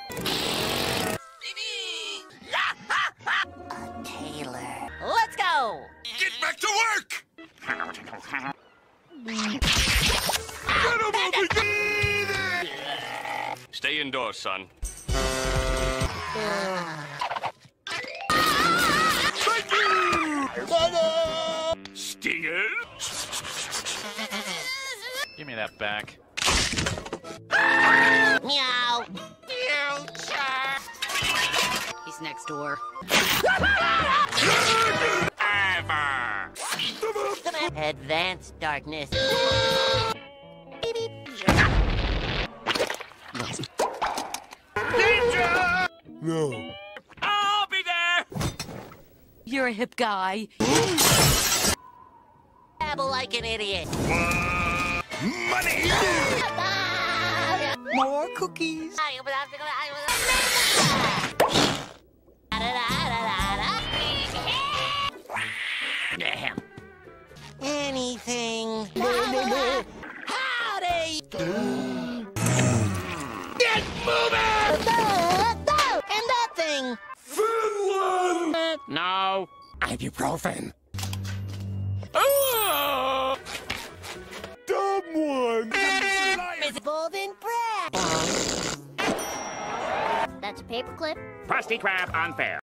A tailor. Let's go! Get back to work! Stay indoors, son. Thank you! Stinger? Give me that back. Meow. He's next door. Advanced darkness. Danger! No. I'll be there! You're a hip guy. Babble like an idiot. Money! More cookies. Damn. Anything. Howdy. Get moving! And that thing. Finland! No. Ibuprofen. Oh! Dumb one! Visible than bread. That's a paperclip. Krusty Krab unfair.